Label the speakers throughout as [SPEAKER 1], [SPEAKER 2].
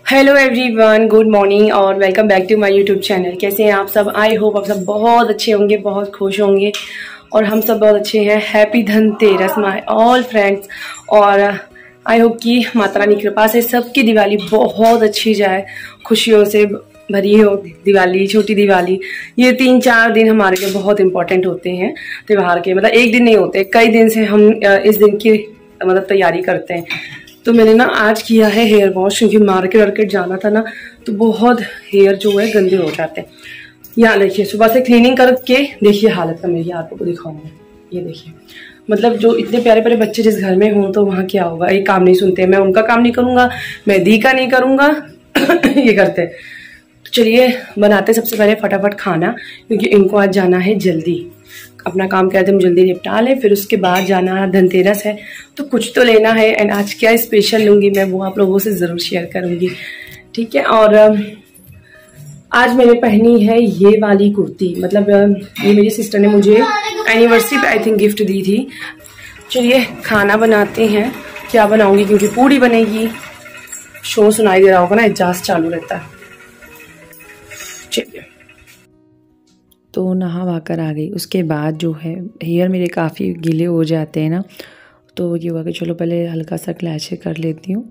[SPEAKER 1] Hello everyone, good morning और welcome back to my YouTube channel. कैसे हैं आप सब? आई होप आप सब बहुत अच्छे होंगे, बहुत खुश होंगे और हम सब बहुत अच्छे हैं। Happy Dhanteras my all friends. और आई होप कि माता रानी की कृपा से सबकी दिवाली बहुत अच्छी जाए, खुशियों से भरी हो दिवाली, छोटी दिवाली। ये 3-4 दिन हमारे लिए बहुत इंपॉर्टेंट होते हैं त्योहार के। मतलब एक दिन नहीं होते, कई दिन से हम इस दिन की मतलब तैयारी करते हैं। तो मैंने ना आज किया है हेयर वॉश, क्योंकि मार्केट जाना था ना, तो बहुत हेयर जो है गंदे हो जाते हैं। यहाँ देखिए, सुबह से क्लीनिंग करके देखिए हालत का मेरी, आपको दिखाऊंगा। ये देखिए, मतलब जो इतने प्यारे प्यारे बच्चे जिस घर में हों तो वहाँ क्या होगा, ये काम नहीं सुनते। मैं उनका काम नहीं करूँगा, मैं दी का नहीं करूँगा ये करते। तो चलिए बनाते सबसे पहले फटाफट खाना, क्योंकि इनको आज जाना है जल्दी। अपना काम कहते हम जल्दी निपटा लें, फिर उसके बाद जाना, धनतेरस है तो कुछ तो लेना है। एंड आज क्या स्पेशल लूँगी मैं, वो आप लोगों से ज़रूर शेयर करूँगी, ठीक है। और आज मैंने पहनी है ये वाली कुर्ती, मतलब ये मेरी सिस्टर ने मुझे एनिवर्सरी पे आई थिंक गिफ्ट दी थी। चलिए खाना बनाते हैं। क्या बनाऊँगी, क्योंकि पूड़ी बनेगी। शो सुनाई दे रहा होगा ना, एग्जॉस्ट चालू रहता है। चलिए, तो नहा वहा कर आ गई। उसके बाद जो है हेयर मेरे काफ़ी गीले हो जाते हैं ना, तो ये हुआ कि चलो पहले हल्का सा क्लैशे कर लेती हूँ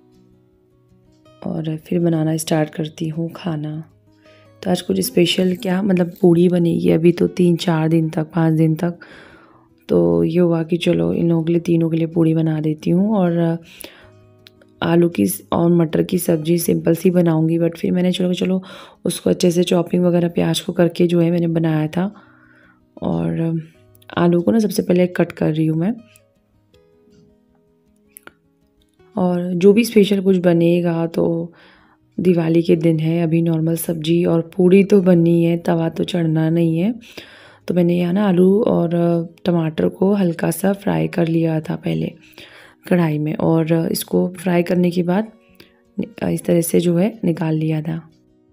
[SPEAKER 1] और फिर बनाना स्टार्ट करती हूँ खाना। तो आज कुछ स्पेशल क्या, मतलब पूड़ी बनेगी अभी तो 3-4 दिन तक, 5 दिन तक। तो ये हुआ कि चलो इन लोगों के लिए, तीनों के लिए पूड़ी बना देती हूँ। और आलू की और मटर की सब्ज़ी सिंपल सी बनाऊंगी, बट फिर मैंने चलो उसको अच्छे से चॉपिंग वगैरह प्याज को करके जो है मैंने बनाया था। और आलू को ना सबसे पहले कट कर रही हूँ मैं। और जो भी स्पेशल कुछ बनेगा तो दिवाली के दिन है, अभी नॉर्मल सब्जी और पूड़ी तो बननी है, तवा तो चढ़ना नहीं है। तो मैंने यहाँ ना आलू और टमाटर को हल्का सा फ्राई कर लिया था पहले कढ़ाई में, और इसको फ्राई करने के बाद इस तरह से जो है निकाल लिया था।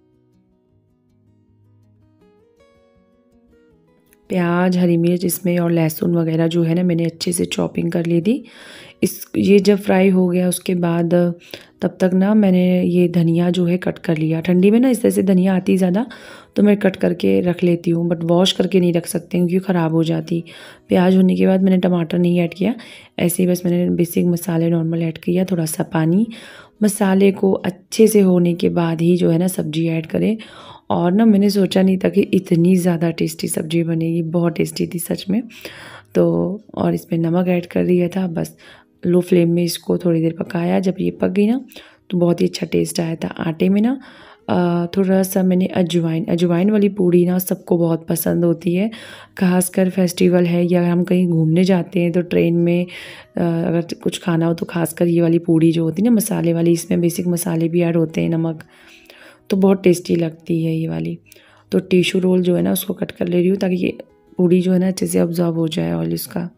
[SPEAKER 1] प्याज, हरी मिर्च इसमें और लहसुन वगैरह जो है ना मैंने अच्छे से चॉपिंग कर ली थी। ये जब फ्राई हो गया उसके बाद तब तक ना मैंने ये धनिया जो है कट कर लिया। ठंडी में ना इस तरह से धनिया आती ज़्यादा, तो मैं कट करके रख लेती हूँ, बट वॉश करके नहीं रख सकते क्योंकि ख़राब हो जाती। प्याज होने के बाद मैंने टमाटर नहीं ऐड किया, ऐसे ही बस मैंने बेसिक मसाले नॉर्मल ऐड किया, थोड़ा सा पानी। मसाले को अच्छे से होने के बाद ही जो है ना सब्ज़ी ऐड करें। और ना मैंने सोचा नहीं था कि इतनी ज़्यादा टेस्टी सब्ज़ी बनेगी, बहुत टेस्टी थी सच में। तो और इसमें नमक ऐड कर दिया था, बस लो फ्लेम में इसको थोड़ी देर पकाया। जब ये पक गई ना तो बहुत ही अच्छा टेस्ट आया था। आटे में ना थोड़ा सा मैंने अजवाइन वाली पूड़ी ना सबको बहुत पसंद होती है, खासकर फेस्टिवल है या हम कहीं घूमने जाते हैं तो ट्रेन में अगर कुछ खाना हो तो खासकर ये वाली पूड़ी जो होती है ना मसाले वाली, इसमें बेसिक मसाले भी ऐड होते हैं, नमक, तो बहुत टेस्टी लगती है ये वाली। तो टिश्यू रोल जो है ना उसको कट कर ले रही हूँ ताकि ये पूड़ी जो है ना अच्छे से ऑब्जॉर्ब हो जाए ऑयल इसका।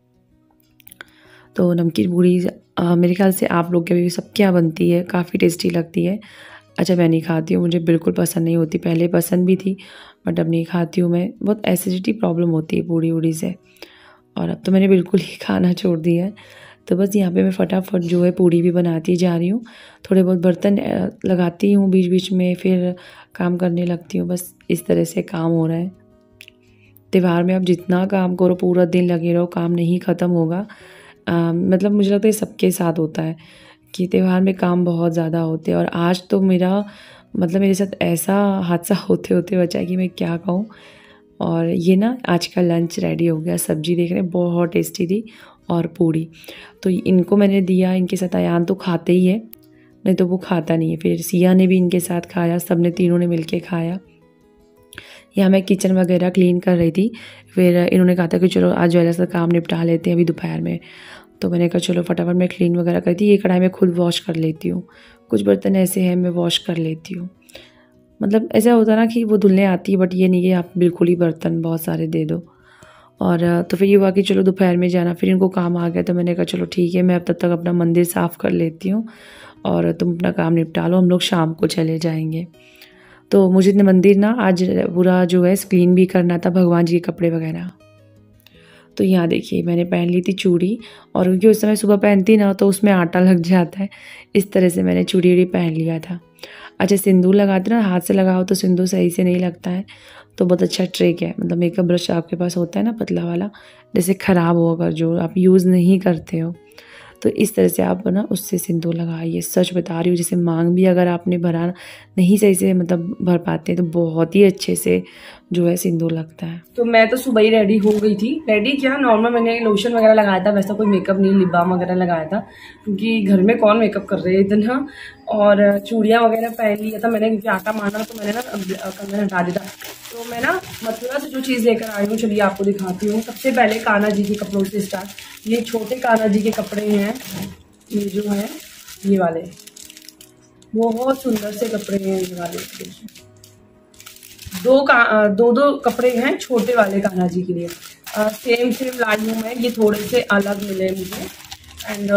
[SPEAKER 1] तो नमकीन पूड़ी मेरे ख्याल से आप लोग के भी सबके यहाँ बनती है, काफ़ी टेस्टी लगती है। अच्छा, मैं नहीं खाती हूँ, मुझे बिल्कुल पसंद नहीं होती। पहले पसंद भी थी बट अब नहीं खाती हूँ मैं, बहुत एसिडिटी प्रॉब्लम होती है पूड़ी वूड़ी से, और अब तो मैंने बिल्कुल ही खाना छोड़ दिया है। तो बस यहाँ पे मैं फटाफट जो है पूड़ी भी बनाती जा रही हूँ। थोड़े बहुत बर्तन लगाती हूँ बीच बीच में, फिर काम करने लगती हूँ। बस इस तरह से काम हो रहा है। त्योहार में आप जितना काम करो, पूरा दिन लगे रहो, काम नहीं ख़त्म होगा। मतलब मुझे लगता है सबके साथ होता है कि त्योहार में काम बहुत ज़्यादा होते हैं। और आज तो मेरे साथ ऐसा हादसा होते होते बचा कि मैं क्या कहूँ। और ये ना आज का लंच रेडी हो गया। सब्जी देख रहे हैं बहुत टेस्टी थी, और पूड़ी। तो इनको मैंने दिया, इनके साथ अयान तो खाते ही है, नहीं तो वो खाता नहीं है। फिर सिया ने भी इनके साथ खाया, सब ने, तीनों ने मिलके खाया। यहाँ मैं किचन वगैरह क्लीन कर रही थी, फिर इन्होंने कहा था कि चलो आज ज्वेलर्स का काम निपटा लेते हैं अभी दोपहर में। तो मैंने कहा चलो फटाफट मैं क्लीन वगैरह करती। ये कढ़ाई मैं खुद वॉश कर लेती हूँ, कुछ बर्तन ऐसे हैं मैं वॉश कर लेती हूँ। मतलब ऐसा होता ना कि वो धुलने आती है, बट ये नहीं कि आप बिल्कुल ही बर्तन बहुत सारे दे दो। और तो फिर ये हुआ कि चलो दोपहर में जाना, फिर इनको काम आ गया तो मैंने कहा चलो ठीक है, मैं अब तब तक अपना मंदिर साफ़ कर लेती हूँ और तुम अपना काम निपटा लो, हम लोग शाम को चले जाएंगे। तो मुझे मंदिर ना आज पूरा जो है क्लीन भी करना था, भगवान जी के कपड़े वगैरह। तो यहाँ देखिए मैंने पहन ली थी चूड़ी, और क्योंकि उस समय सुबह पहनती ना तो उसमें आटा लग जाता है, इस तरह से मैंने चूड़ी उड़ी पहन लिया था। अच्छा, सिंदूर लगाते ना, हाथ से लगाओ तो सिंदूर सही से नहीं लगता है, तो बहुत अच्छा ट्रिक है। मतलब मेकअप ब्रश आपके पास होता है ना पतला वाला, जैसे ख़राब हो अगर जो आप यूज़ नहीं करते हो, तो इस तरह से आप ना उससे सिंदूर लगाइए। सच बता रही हूँ, जैसे मांग भी अगर आपने भरा नहीं सही से मतलब भर पाते तो बहुत ही अच्छे से जो है सिंदूर लगता है। तो मैं तो सुबह ही रेडी हो गई थी। रेडी क्या, नॉर्मल मैंने लोशन वगैरह लगाया था, वैसा कोई मेकअप नहीं, लिप बाम वगैरह लगाया था, क्योंकि घर में कौन मेकअप कर रहे हैं इतना। और चूड़ियाँ वगैरह पहन लिया था मैंने, क्योंकि आटा मारना तो मैंने ना कंगन हटा दिया था। तो मैं ना मथुरा से जो चीज़ लेकर आई हूँ, चलिए आपको दिखाती हूँ। सबसे पहले कान्हा जी के कपड़ों से स्टार्ट। ये छोटे कान्हा जी के कपड़े हैं, ये जो है ये वाले बहुत सुंदर से कपड़े हैं। ये वाले दो कपड़े हैं छोटे वाले कान्हा जी के लिए। सेम लाई हूँ मैं, ये थोड़े से अलग मिले मुझे। एंड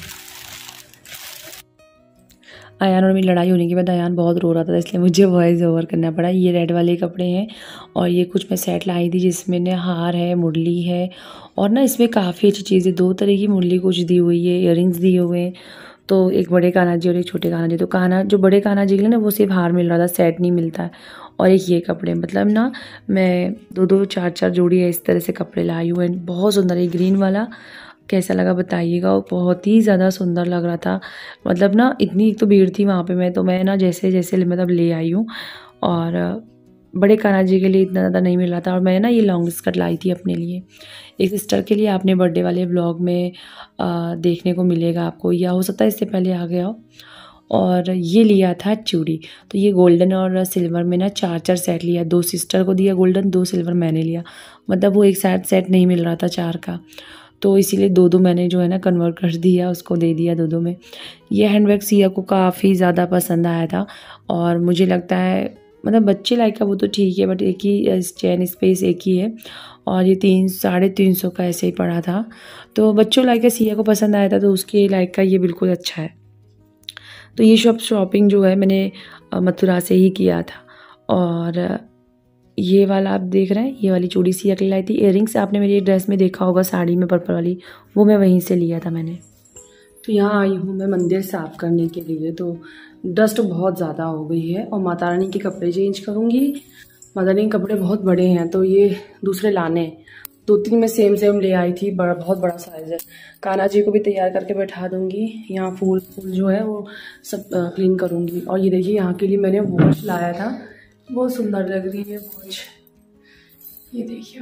[SPEAKER 1] अयान और मेरी लड़ाई होने के बाद अयान बहुत रो रहा था, इसलिए मुझे वॉइस ओवर करना पड़ा। ये रेड वाले कपड़े हैं, और ये कुछ मैं सेट लाई थी जिसमें ने हार है, मुरली है, और ना इसमें काफ़ी अच्छी चीज़ें, 2 तरह की मुरली कुछ दी हुई है, इयररिंग्स दिए हुए हैं। तो एक बड़े कान्हा जी और एक छोटे कान्हा जी। तो कान्हा जो बड़े कान्हा जी के लिए ना वो सिर्फ हार मिल रहा था, सेट नहीं मिलता है। और एक ये कपड़े, मतलब ना मैं 2-2 4-4 जोड़ी है इस तरह से कपड़े लाई हुए हैं। बहुत सुंदर है। ग्रीन वाला कैसा लगा बताइएगा, और बहुत ही ज़्यादा सुंदर लग रहा था। मतलब ना इतनी तो भीड़ थी वहाँ पे, मैं ना जैसे जैसे मतलब ले आई हूँ। और बड़े कान्हा जी के लिए इतना ज़्यादा नहीं मिल रहा था, और मैं ना ये लॉन्ग स्कर्ट लाई थी अपने लिए। एक सिस्टर के लिए आपने बर्थडे वाले व्लॉग में देखने को मिलेगा आपको, या हो सकता है इससे पहले आ गया हो। और ये लिया था चूड़ी, तो ये गोल्डन और सिल्वर में ना 4-4 सेट लिया। 2 सिस्टर को दिया गोल्डन, 2 सिल्वर मैंने लिया। मतलब वो एक साथ सेट नहीं मिल रहा था 4 का, तो इसीलिए 2-2 मैंने जो है ना कन्वर्ट कर दिया, उसको दे दिया 2-2 में। ये हैंडबैग सिया को काफ़ी ज़्यादा पसंद आया था, और मुझे लगता है मतलब बच्चे लाइक का वो तो ठीक है, बट एक ही चैन स्पेस एक ही है, और ये 300-350 का ऐसे ही पड़ा था। तो बच्चों लाइक का सिया को पसंद आया था, तो उसके लाइक का ये बिल्कुल अच्छा है। तो ये शॉपिंग जो है मैंने मथुरा से ही किया था। और ये वाला आप देख रहे हैं, ये वाली चूड़ी सिया के लिए लाई थी। इयररिंग्स आपने मेरी ड्रेस में देखा होगा, साड़ी में पर्पल वाली, वो मैं वहीं से लिया था मैंने। तो यहाँ आई हूँ मैं मंदिर साफ़ करने के लिए। तो डस्ट बहुत ज़्यादा हो गई है, और माता रानी के कपड़े चेंज करूँगी। माता रानी के कपड़े बहुत बड़े हैं, तो ये दूसरे लाने 2-3 में सेम ले आई थी, बहुत बड़ा साइज़ है। कान्हा जी को भी तैयार करके बैठा दूँगी। यहाँ फूल जो है वो सब क्लीन करूँगी। और ये देखिए यहाँ के लिए मैंने वॉच लाया था, बहुत सुंदर लग रही है वॉच, ये देखिए।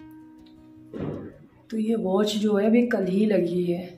[SPEAKER 1] तो ये वॉच जो है अभी कल ही लगी है।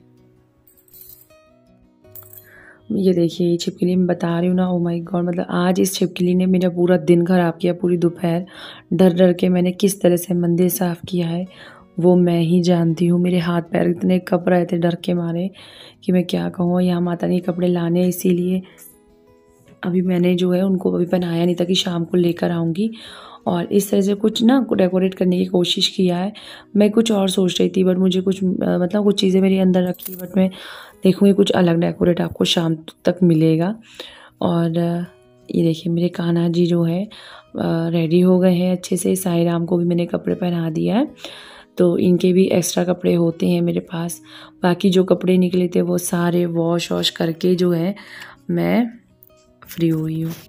[SPEAKER 1] ये देखिए ये छिपकली मैं बता रही हूँ ना, ओ माय गॉड, मतलब आज इस छिपकली ने मेरा पूरा दिन खराब किया। पूरी दोपहर डर डर के मैंने किस तरह से मंदिर साफ़ किया है वो मैं ही जानती हूँ। मेरे हाथ पैर इतने कँप रहे थे डर के मारे कि मैं क्या कहूँ। यहाँ माता ने कपड़े लाने, इसीलिए अभी मैंने जो है उनको अभी पहनाया नहीं था कि शाम को लेकर आऊँगी। और इस तरह से कुछ ना डेकोरेट करने की कोशिश किया है। मैं कुछ और सोच रही थी, बट मुझे कुछ मतलब कुछ चीज़ें मेरे अंदर रखी, बट मैं देखूँगी कुछ अलग डेकोरेट आपको शाम तक मिलेगा। और ये देखिए मेरे कान्हा जी जो है रेडी हो गए हैं अच्छे से। साईं राम को भी मैंने कपड़े पहना दिया है, तो इनके भी एक्स्ट्रा कपड़े होते हैं मेरे पास। बाकी जो कपड़े निकले थे वो सारे वॉश करके जो है मैं फ्री हुई हूँ।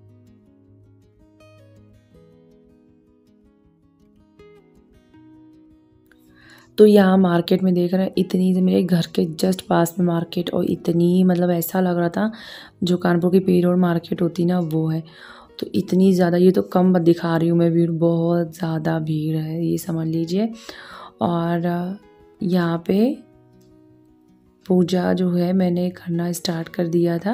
[SPEAKER 1] तो यहाँ मार्केट में देख रहे हैं, इतनी मेरे घर के जस्ट पास में मार्केट, और इतनी मतलब ऐसा लग रहा था जो कानपुर की पी रोड मार्केट होती ना वो है। तो इतनी ज़्यादा, ये तो कम दिखा रही हूँ मैं भीड़, बहुत ज़्यादा भीड़ है ये समझ लीजिए। और यहाँ पे पूजा जो है मैंने करना स्टार्ट कर दिया था।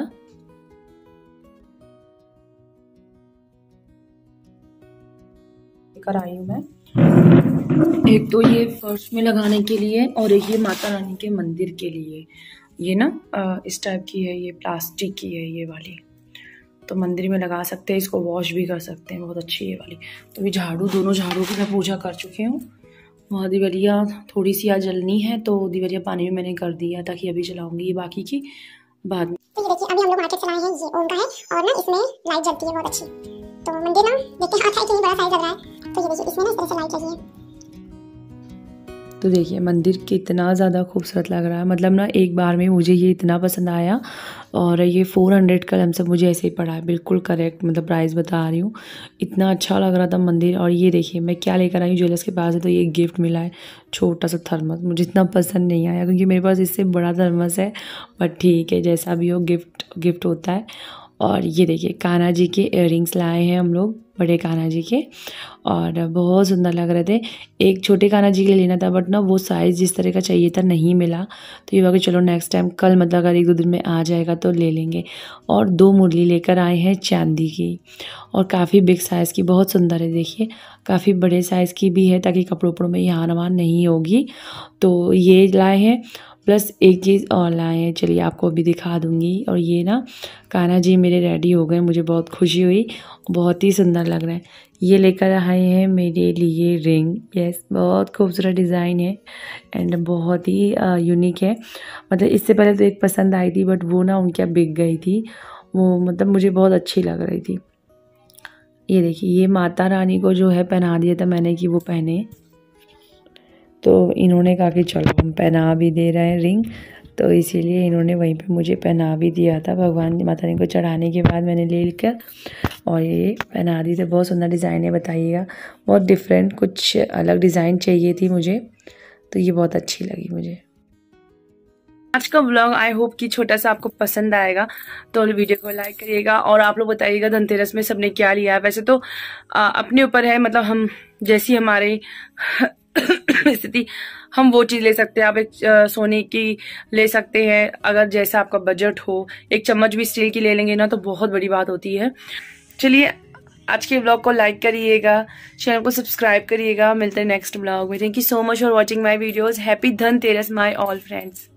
[SPEAKER 1] लेकर आई हूँ मैं, एक तो ये फर्श में लगाने के लिए, और एक ये माता रानी के मंदिर के लिए। ये ना इस टाइप की है, ये प्लास्टिक की है ये वाली, तो मंदिर में लगा सकते हैं, इसको वॉश भी कर सकते हैं, बहुत अच्छी है ये वाली। तो ये झाड़ू, दोनों झाड़ू की मैं पूजा कर चुकी हूँ। वहाँ दिवलिया थोड़ी सी आज जलनी है, तो दिवलिया पानी में मैंने कर दिया, ताकि अभी जलाऊंगी ये बाकी की बाद में।
[SPEAKER 2] तो ये देखिए अभी हम लोग मार्केट से लाए हैं, ये ओम का है, और ना इसमें लाइट जलती है बहुत अच्छी। तो मंदिर ना देखते हैं, अच्छा इतनी बड़ा साइज लग रहा है। तो ये देखिए इसमें ना इस तरह से लाइट लगी है।
[SPEAKER 1] तो देखिए मंदिर कितना ज़्यादा खूबसूरत लग रहा है, मतलब ना एक बार में मुझे ये इतना पसंद आया। और ये 400 का लमसम मुझे ऐसे ही पड़ा है, बिल्कुल करेक्ट मतलब प्राइस बता रही हूँ। इतना अच्छा लग रहा था मंदिर। और ये देखिए मैं क्या लेकर आई हूँ ज्वेलर्स के पास है, तो ये गिफ्ट मिला है छोटा सा थर्मस। मुझे इतना पसंद नहीं आया क्योंकि मेरे पास इससे बड़ा थर्मस है, बट ठीक है जैसा भी हो, गिफ्ट होता है। और ये देखिए कान्हा जी के इयररिंग्स लाए हैं हम लोग, बड़े कान्हा जी के, और बहुत सुंदर लग रहे थे। एक छोटे कान्हा जी के लिए लेना था, बट ना वो साइज़ जिस तरह का चाहिए था नहीं मिला, तो ये हुआ कि चलो नेक्स्ट टाइम कल मतलब अगर 1-2 दिन में आ जाएगा तो ले लेंगे। और 2 मुरली लेकर आए हैं चांदी की, और काफ़ी बिग साइज़ की, बहुत सुंदर है। देखिए काफ़ी बड़े साइज़ की भी है ताकि कपड़ों उपड़ों में यहाँ नवान नहीं होगी, तो ये लाए हैं। प्लस एक चीज़ और लाए हैं, चलिए आपको अभी दिखा दूँगी। और ये ना कान्हा जी मेरे रेडी हो गए, मुझे बहुत खुशी हुई, बहुत ही सुंदर लग रहे हैं। ये लेकर आए हैं मेरे लिए रिंग, यस बहुत खूबसूरत डिज़ाइन है एंड बहुत ही यूनिक है। मतलब इससे पहले तो एक पसंद आई थी, बट वो ना उनके यहाँ बिक गई थी, वो मतलब मुझे बहुत अच्छी लग रही थी। ये देखिए ये माता रानी को जो है पहना दिया था मैंने कि वो पहने, तो इन्होंने कहा कि चलो हम पहना भी दे रहे हैं रिंग, तो इसीलिए इन्होंने वहीं पे मुझे पहना भी दिया था। भगवान माता रानी को चढ़ाने के बाद मैंने ले लेकर और ये पहना दी थी। बहुत सुंदर डिज़ाइन है, बताइएगा बहुत डिफरेंट, कुछ अलग डिज़ाइन चाहिए थी मुझे, तो ये बहुत अच्छी लगी मुझे। आज का व्लॉग आई होप कि छोटा सा आपको पसंद आएगा, तो वीडियो को लाइक करिएगा और आप लोग बताइएगा धनतेरस में सबने क्या लिया है। वैसे तो अपने ऊपर है, मतलब हम जैसी हमारी स्थिति हम वो चीज ले सकते हैं। आप एक सोने की ले सकते हैं अगर जैसा आपका बजट हो, एक चम्मच भी स्टील की ले लेंगे ना तो बहुत बड़ी बात होती है। चलिए आज के व्लॉग को लाइक करिएगा, चैनल को सब्सक्राइब करिएगा। मिलते हैं नेक्स्ट व्लॉग में। Thank you so much for watching my videos. Happy Dhanteras my all friends.